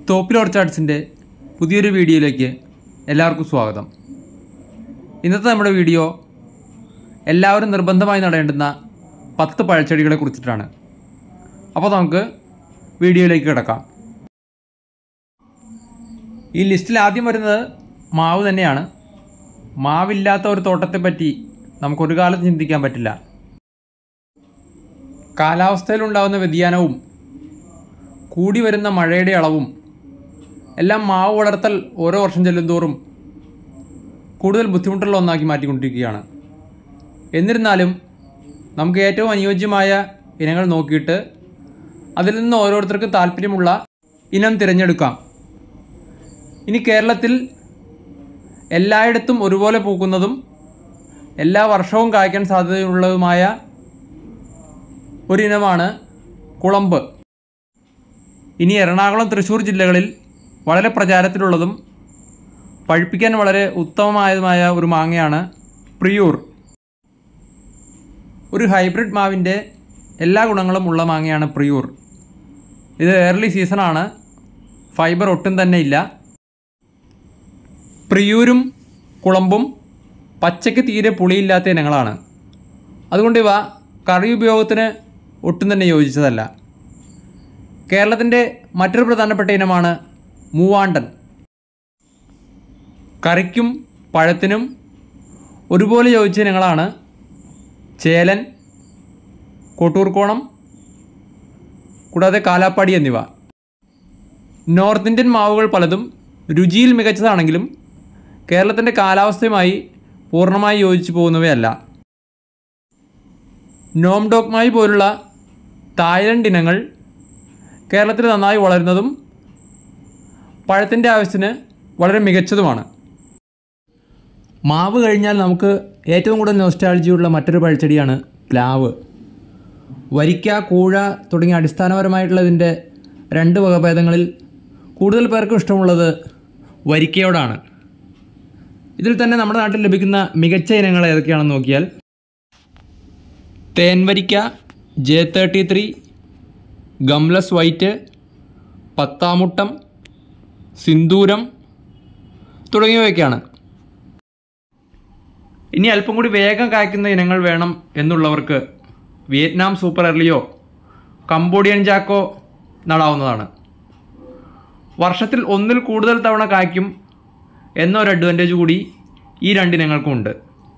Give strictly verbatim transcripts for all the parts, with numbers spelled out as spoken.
തോപ്പിൽ ഓർച്ചാർഡ്സിൻ്റെ പുതിയൊരു വീഡിയോയിലേക്ക് എല്ലാവർക്കും സ്വാഗതം. ഇന്നത്തെ നമ്മുടെ വീഡിയോ എല്ലാവരും നിർബന്ധമായി നടേണ്ടുന്ന പത്ത് പഴച്ചെടികളെ കുറിച്ചിട്ടാണ്. അപ്പോൾ നമുക്ക് വീഡിയോയിലേക്ക് കിടക്കാം. ഈ ലിസ്റ്റിൽ ആദ്യം വരുന്നത് മാവ് തന്നെയാണ്. മാവില്ലാത്ത ഒരു തോട്ടത്തെപ്പറ്റി നമുക്കൊരു കാലത്ത് ചിന്തിക്കാൻ പറ്റില്ല. കാലാവസ്ഥയിലുണ്ടാകുന്ന വ്യതിയാനവും കൂടി വരുന്ന മഴയുടെ അളവും എല്ലാം മാവ് വളർത്തൽ ഓരോ വർഷം ചെല്ലുന്തോറും കൂടുതൽ ബുദ്ധിമുട്ടുള്ള ഒന്നാക്കി മാറ്റിക്കൊണ്ടിരിക്കുകയാണ്. എന്നിരുന്നാലും നമുക്ക് ഏറ്റവും അനുയോജ്യമായ ഇനങ്ങൾ നോക്കിയിട്ട് അതിൽ നിന്ന് ഓരോരുത്തർക്ക് താല്പര്യമുള്ള ഇനം തിരഞ്ഞെടുക്കാം. ഇനി കേരളത്തിൽ എല്ലായിടത്തും ഒരുപോലെ പൂക്കുന്നതും എല്ലാ വർഷവും കായ്ക്കാൻ സാധ്യതയുള്ളതുമായ ഒരിനമാണ് കുളമ്പ്. ഇനി എറണാകുളം, തൃശ്ശൂർ ജില്ലകളിൽ വളരെ പ്രചാരത്തിലുള്ളതും പഴുപ്പിക്കാൻ വളരെ ഉത്തമമായതുമായ ഒരു മാങ്ങയാണ് പ്രിയൂർ. ഒരു ഹൈബ്രിഡ് മാവിൻ്റെ എല്ലാ ഗുണങ്ങളും ഉള്ള മാങ്ങയാണ് പ്രിയൂർ. ഇത് ഏർലി സീസണാണ്. ഫൈബർ ഒട്ടും തന്നെ ഇല്ല. പ്രിയൂരും കുളമ്പും പച്ചയ്ക്ക് തീരെ പുളിയില്ലാത്ത ഇനങ്ങളാണ്. അതുകൊണ്ട് ഇവ കറി ഉപയോഗത്തിന് ഒട്ടും തന്നെ യോജിച്ചതല്ല. കേരളത്തിൻ്റെ മറ്റൊരു പ്രധാനപ്പെട്ട ഇനമാണ് മൂവാണ്ടൻ. കറിക്കും പഴത്തിനും ഒരുപോലെ യോജിച്ച ഇനങ്ങളാണ് ചേലൻ, കോട്ടൂർക്കോണം, കൂടാതെ കാലാപ്പാടി എന്നിവ. നോർത്ത് ഇന്ത്യൻ മാവുകൾ പലതും രുചിയിൽ മികച്ചതാണെങ്കിലും കേരളത്തിൻ്റെ കാലാവസ്ഥയുമായി പൂർണ്ണമായി യോജിച്ചു പോകുന്നവയല്ല. നോംഡോക്മായി പോലുള്ള തായ്ലൻഡ് ഇനങ്ങൾ കേരളത്തിൽ നന്നായി വളരുന്നതും പഴത്തിൻ്റെ ആവശ്യത്തിന് വളരെ മികച്ചതുമാണ്. മാവ് കഴിഞ്ഞാൽ നമുക്ക് ഏറ്റവും കൂടുതൽ നൊസ്റ്റാൾജിയുള്ള മറ്റൊരു പഴച്ചെടിയാണ് പ്ലാവ്. വരിക്ക, കൂഴ തുടങ്ങിയ അടിസ്ഥാനപരമായിട്ടുള്ളതിൻ്റെ രണ്ട് വകഭേദങ്ങളിൽ കൂടുതൽ പേർക്കും ഇഷ്ടമുള്ളത് വരിക്കയോടാണ്. ഇതിൽ തന്നെ നമ്മുടെ നാട്ടിൽ ലഭിക്കുന്ന മികച്ച ഇനങ്ങൾ ഏതൊക്കെയാണെന്ന് നോക്കിയാൽ തേൻവരിക്ക, J thirty three, gumless white, Pathamuttam, Sindhooram തുടങ്ങിയവയൊക്കെയാണ്. ഇനി അല്പം കൂടി വേഗം കായ്ക്കുന്ന ഇനങ്ങൾ വേണം എന്നുള്ളവർക്ക് വിയറ്റ്നാം സൂപ്പർ എർലിയോ, കംബോഡിയൻ ജാക്കോ നടാവുന്നതാണ്. വർഷത്തിൽ ഒന്നിൽ കൂടുതൽ തവണ കായ്ക്കും എന്നൊരു അഡ്വാൻറ്റേജ് കൂടി ഈ രണ്ടിനങ്ങൾക്കും ഉണ്ട്.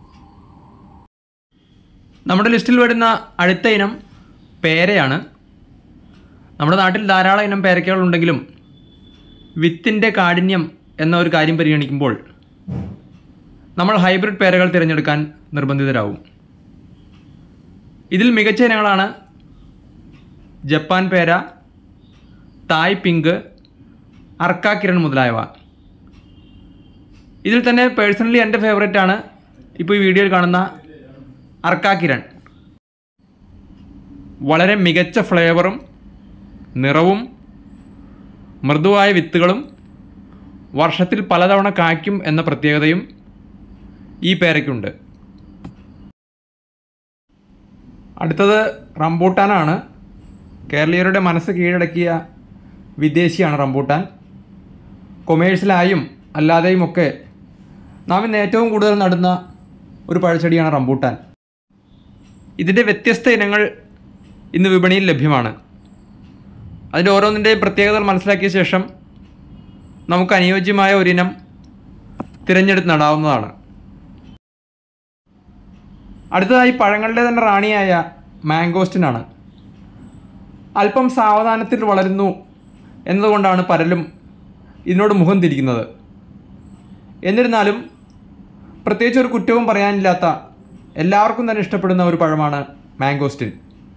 നമ്മുടെ ലിസ്റ്റിൽ വരുന്ന അടുത്ത ഇനം പേരയാണ്. നമ്മുടെ നാട്ടിൽ ധാരാളം ഇനം പേരയ്ക്കകളുണ്ടെങ്കിലും വിത്തിൻ്റെ കാഠിന്യം എന്ന ഒരു കാര്യം പരിഗണിക്കുമ്പോൾ നമ്മൾ ഹൈബ്രിഡ് പേരകൾ തിരഞ്ഞെടുക്കാൻ നിർബന്ധിതരാകും. ഇതിൽ മികച്ച ഇനങ്ങളാണ് ജപ്പാൻ പേര, തായ് പിങ്ക്, അർക്ക കിരൺ മുതലായവ. ഇതിൽ തന്നെ പേഴ്സണലി എൻ്റെ ഫേവറേറ്റാണ് ഇപ്പോൾ ഈ വീഡിയോയിൽ കാണുന്ന അർക്ക കിരൺ. വളരെ മികച്ച ഫ്ലേവറും നിറവും മൃദുവായ വിത്തുകളും വർഷത്തിൽ പലതവണ കായ്ക്കും എന്ന പ്രത്യേകതയും ഈ പേരയ്ക്കുണ്ട്. അടുത്തത് റംബൂട്ടാനാണ്. കേരളീയരുടെ മനസ്സ് കീഴടക്കിയ വിദേശിയാണ് റംബൂട്ടാൻ. കൊമേഴ്സ്യലായും അല്ലാതെയും ഒക്കെ നാം ഇന്ന് ഏറ്റവും കൂടുതൽ നടുന്ന ഒരു പഴച്ചെടിയാണ് റംബൂട്ടാൻ. ഇതിൻ്റെ വ്യത്യസ്ത ഇനങ്ങൾ ഇന്ന് വിപണിയിൽ ലഭ്യമാണ്. അതിൻ്റെ ഓരോന്നിൻ്റെയും പ്രത്യേകതകൾ മനസ്സിലാക്കിയ ശേഷം നമുക്ക് അനുയോജ്യമായ ഒരിനം തിരഞ്ഞെടുത്ത് നടാവുന്നതാണ്. അടുത്തതായി പഴങ്ങളുടെ തന്നെ റാണിയായ മാംഗോസ്റ്റിനാണ്. അല്പം സാവധാനത്തിൽ വളരുന്നു എന്നതുകൊണ്ടാണ് പലരും ഇതിനോട് മുഖം തിരിക്കുന്നത്. എന്നിരുന്നാലും പ്രത്യേകിച്ച് ഒരു കുറ്റവും പറയാനില്ലാത്ത എല്ലാവർക്കും തന്നെ ഇഷ്ടപ്പെടുന്ന ഒരു പഴമാണ് മാംഗോസ്റ്റിൻ.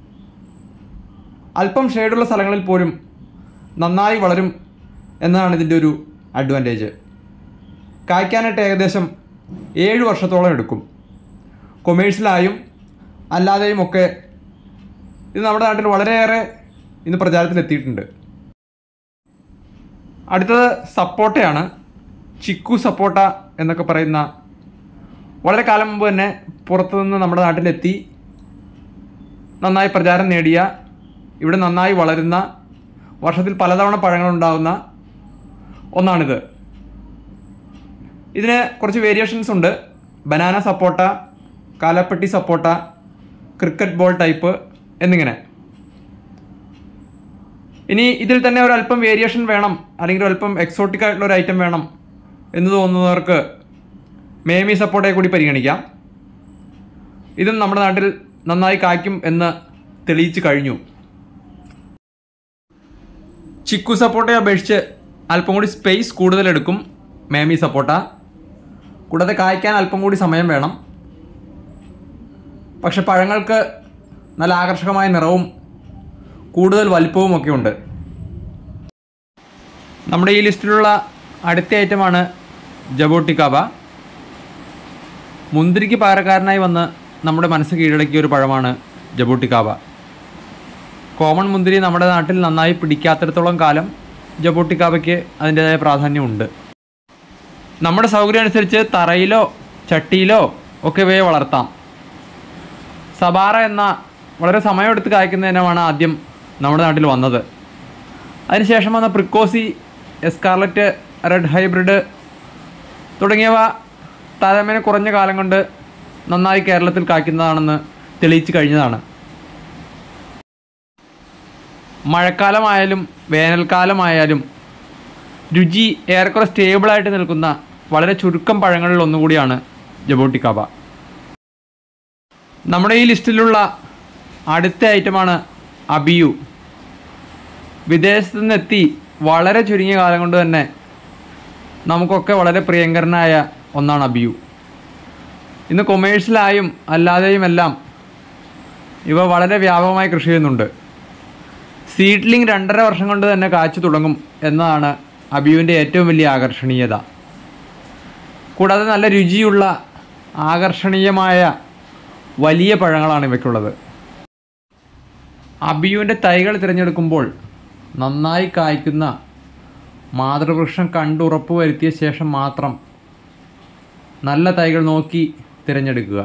അല്പം ഷെയ്ഡുള്ള സ്ഥലങ്ങളിൽ പോലും നന്നായി വളരും എന്നതാണ് ഇതിൻ്റെ ഒരു അഡ്വാൻറ്റേജ്. കായ്ക്കാനായിട്ട് ഏകദേശം ഏഴ് വർഷത്തോളം എടുക്കും. കൊമേഴ്സ്യലായും അല്ലാതെയും ഒക്കെ ഇത് നമ്മുടെ നാട്ടിൽ വളരെയേറെ ഇന്ന് പ്രചാരത്തിലെത്തിയിട്ടുണ്ട്. അടുത്തത് സപ്പോട്ടയാണ്. ചിക്കു സപ്പോട്ട എന്നൊക്കെ പറയുന്ന വളരെ കാലം മുമ്പ് തന്നെ പുറത്തുനിന്ന് നമ്മുടെ നാട്ടിലെത്തി നന്നായി പ്രചാരം നേടിയ, ഇവിടെ നന്നായി വളരുന്ന, വർഷത്തിൽ പലതവണ പഴങ്ങളുണ്ടാകുന്ന ഒന്നാണിത്. ഇതിന് കുറച്ച് വേരിയേഷൻസ് ഉണ്ട്. Banana sapota, Kalipatti sapota, cricket ball type എന്നിങ്ങനെ. ഇനി ഇതിൽ തന്നെ ഒരല്പം വേരിയേഷൻ വേണം, അല്ലെങ്കിൽ ഒരല്പം എക്സോട്ടിക് ആയിട്ടുള്ള ഒരു ഐറ്റം വേണം എന്ന് തോന്നുന്നവർക്ക് മേമി സപ്പോട്ടയെ കൂടി പരിഗണിക്കാം. ഇതും നമ്മുടെ നാട്ടിൽ നന്നായി കായ്ക്കും എന്ന് തെളിയിച്ച് കഴിഞ്ഞു. ചിക്കു സപ്പോട്ടയെ അപേക്ഷിച്ച് അല്പം കൂടി സ്പേസ് കൂടുതലെടുക്കും മേമി സപ്പോട്ട. കൂടാതെ കായ്ക്കാൻ അല്പം കൂടി സമയം വേണം. പക്ഷെ പഴങ്ങൾക്ക് നല്ല ആകർഷകമായ നിറവും കൂടുതൽ വലിപ്പവും ഒക്കെ ഉണ്ട്. നമ്മുടെ ഈ ലിസ്റ്റിലുള്ള അടുത്ത ഐറ്റമാണ് ജബോട്ടിക്കാബ. മുന്തിരിക്ക് പകരക്കാരനായി വന്ന് നമ്മുടെ മനസ്സ് കീഴടക്കിയ ഒരു പഴമാണ് ജബോട്ടിക്കാബ. കോമൺ മുന്തിരി നമ്മുടെ നാട്ടിൽ നന്നായി പിടിക്കാത്തിടത്തോളം കാലം ജബോട്ടിക്കാബയ്ക്ക് അതിൻ്റേതായ പ്രാധാന്യമുണ്ട്. നമ്മുടെ സൗകര്യം അനുസരിച്ച് തറയിലോ ചട്ടിയിലോ ഒക്കെ ഇവയെ വളർത്താം. സബാറ എന്ന വളരെ സമയമെടുത്ത് കായ്ക്കുന്ന ഇനമാണ് ആദ്യം നമ്മുടെ നാട്ടിൽ വന്നത്. അതിനുശേഷം വന്ന പ്രിക്കോസി, എസ്കാർലറ്റ്, റെഡ് ഹൈബ്രിഡ് തുടങ്ങിയവ താരതമ്യേന കുറഞ്ഞ കാലം കൊണ്ട് നന്നായി കേരളത്തിൽ കായ്ക്കുന്നതാണെന്ന് തെളിയിച്ച് കഴിഞ്ഞതാണ്. മഴക്കാലമായാലും വേനൽക്കാലമായാലും രുചി ഏറെക്കുറെ സ്റ്റേബിളായിട്ട് നിൽക്കുന്ന വളരെ ചുരുക്കം പഴങ്ങളിൽ ഒന്നുകൂടിയാണ് ജബോട്ടിക്കാബ. നമ്മുടെ ഈ ലിസ്റ്റിലുള്ള അടുത്ത ഐറ്റമാണ് അബിയു. വിദേശത്തു നിന്നെത്തി വളരെ ചുരുങ്ങിയ കാലം കൊണ്ട് തന്നെ നമുക്കൊക്കെ വളരെ പ്രിയങ്കരനായ ഒന്നാണ് അബിയു. ഇന്ന് കൊമേഴ്ഷ്യലായും അല്ലാതെയും എല്ലാം ഇവ വളരെ വ്യാപകമായി കൃഷി ചെയ്യുന്നുണ്ട്. സീഡ്ലിംഗ് രണ്ടര വർഷം കൊണ്ട് തന്നെ കായ്ച്ചു തുടങ്ങും എന്നതാണ് അബിയുവിൻ്റെ ഏറ്റവും വലിയ ആകർഷണീയത. കൂടാതെ നല്ല രുചിയുള്ള ആകർഷണീയമായ വലിയ പഴങ്ങളാണ് ഇവയ്ക്കുള്ളത്. അബിയുവിൻ്റെ തൈകൾ തിരഞ്ഞെടുക്കുമ്പോൾ നന്നായി കായ്ക്കുന്ന മാതൃവൃക്ഷം കണ്ടുറപ്പ് വരുത്തിയ ശേഷം മാത്രം നല്ല തൈകൾ നോക്കി തിരഞ്ഞെടുക്കുക.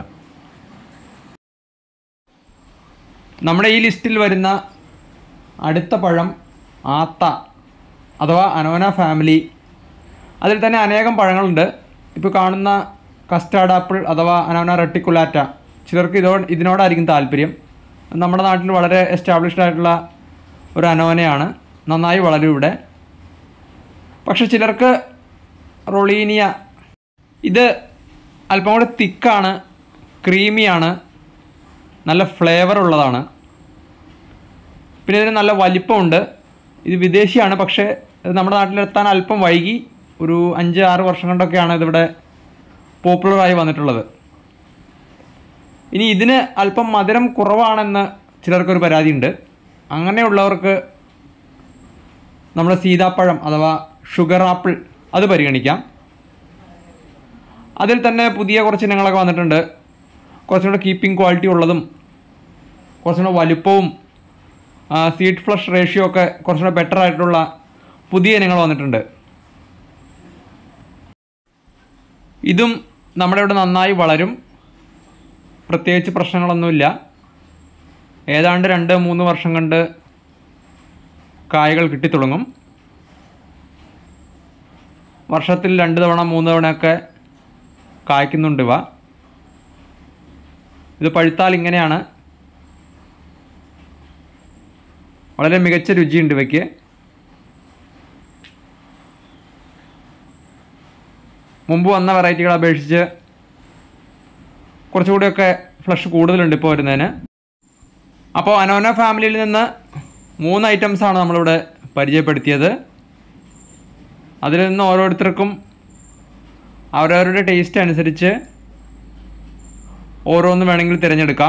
നമ്മുടെ ഈ ലിസ്റ്റിൽ വരുന്ന അടുത്ത പഴം ആത്ത അഥവാ അനോന ഫാമിലി. അതിൽ തന്നെ അനേകം പഴങ്ങളുണ്ട്. ഇപ്പോൾ കാണുന്ന കസ്റ്റാർഡ് ആപ്പിൾ അഥവാ അനോന റെട്ടിക്കുലാറ്റ, ചിലർക്ക് ഇതോ ഇതിനോടായിരിക്കും താല്പര്യം. നമ്മുടെ നാട്ടിൽ വളരെ എസ്റ്റാബ്ലിഷ്ഡ് ആയിട്ടുള്ള ഒരു അനോനയാണ്, നന്നായി വളരും ഇവിടെ. പക്ഷെ ചിലർക്ക് റൊളീനിയ, ഇത് അല്പം കൂടെ തിക്കാണ്, ക്രീമിയാണ്, നല്ല ഫ്ലേവർ ഉള്ളതാണ്. പിന്നെ ഇതിന് നല്ല വലിപ്പമുണ്ട്. ഇത് വിദേശിയാണ്, പക്ഷേ ഇത് നമ്മുടെ നാട്ടിലെത്താൻ അല്പം വൈകി. ഒരു അഞ്ച് ആറ് വർഷം കൊണ്ടൊക്കെയാണ് ഇതിവിടെ പോപ്പുലറായി വന്നിട്ടുള്ളത്. ഇനി ഇതിന് അല്പം മധുരം കുറവാണെന്ന് ചിലർക്കൊരു പരാതിയുണ്ട്. അങ്ങനെയുള്ളവർക്ക് നമ്മുടെ സീതാപ്പഴം അഥവാ ഷുഗർ ആപ്പിൾ അത് പരിഗണിക്കാം. അതിൽ തന്നെ പുതിയ കുറച്ച് ഇനങ്ങളൊക്കെ വന്നിട്ടുണ്ട്. കുറച്ചും കൂടെ കീപ്പിംഗ് ക്വാളിറ്റി ഉള്ളതും കുറച്ചും കൂടെ വലുപ്പവും സീഡ് ഫ്ലഷ് റേഷ്യോ ഒക്കെ കുറച്ചും കൂടെ ബെറ്റർ ആയിട്ടുള്ള പുതിയ ഇനങ്ങൾ വന്നിട്ടുണ്ട്. ഇതും നമ്മുടെ ഇവിടെ നന്നായി വളരും, പ്രത്യേകിച്ച് പ്രശ്നങ്ങളൊന്നുമില്ല. ഏതാണ്ട് രണ്ട് മൂന്ന് വർഷം കൊണ്ട് കായകൾ കിട്ടിത്തുടങ്ങും. വർഷത്തിൽ രണ്ട് തവണ മൂന്ന് തവണയൊക്കെ കായ്ക്കുന്നുണ്ട് ഇവ. ഇത് പഴുത്താൽ ഇങ്ങനെയാണ്. വളരെ മികച്ച രുചിയുണ്ട് ഇവയ്ക്ക്. മുമ്പ് വന്ന വെറൈറ്റികളെ അപേക്ഷിച്ച് കുറച്ചുകൂടിയൊക്കെ ഫ്ലഷ് കൂടുതലുണ്ട് ഇപ്പോൾ വരുന്നതിന്. അപ്പോൾ അനോന ഫാമിലിയിൽ നിന്ന് മൂന്ന് ഐറ്റംസാണ് നമ്മളിവിടെ പരിചയപ്പെടുത്തിയത്. അതിൽ നിന്ന് ഓരോരുത്തർക്കും അവരവരുടെ ടേസ്റ്റ് അനുസരിച്ച് ഓരോന്ന് വേണമെങ്കിൽ തിരഞ്ഞെടുക്കാം.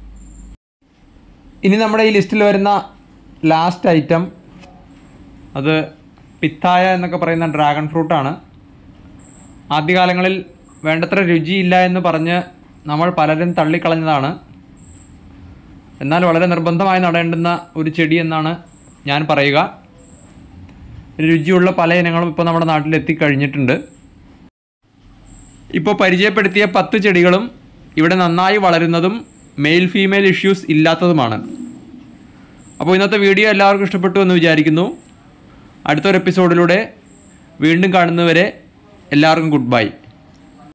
ഇനി നമ്മുടെ ഈ ലിസ്റ്റിൽ വരുന്ന ലാസ്റ്റ് ഐറ്റം അത് പിത്തായ എന്നൊക്കെ പറയുന്ന ഡ്രാഗൺ ഫ്രൂട്ടാണ്. ആദ്യകാലങ്ങളിൽ വേണ്ടത്ര രുചിയില്ല എന്ന് പറഞ്ഞ് നമ്മൾ പലരും തള്ളിക്കളഞ്ഞതാണ്. എന്നാൽ വളരെ നിർബന്ധമായി നടേണ്ടുന്ന ഒരു ചെടി എന്നാണ് ഞാൻ പറയുക. രുചിയുള്ള പല ഇനങ്ങളും ഇപ്പോൾ നമ്മുടെ നാട്ടിൽ എത്തിക്കഴിഞ്ഞിട്ടുണ്ട്. ഇപ്പോൾ പരിചയപ്പെടുത്തിയ പത്ത് ചെടികളും ഇവിടെ നന്നായി വളരുന്നതും മെയിൽ ഫീമെയിൽ ഇഷ്യൂസ് ഇല്ലാത്തതുമാണ്. അപ്പോൾ ഇന്നത്തെ വീഡിയോ എല്ലാവർക്കും ഇഷ്ടപ്പെട്ടു എന്ന് വിചാരിക്കുന്നു. അടുത്തൊരു എപ്പിസോഡിലൂടെ വീണ്ടും കാണുന്നവരെ എല്ലാവർക്കും ഗുഡ് ബൈ.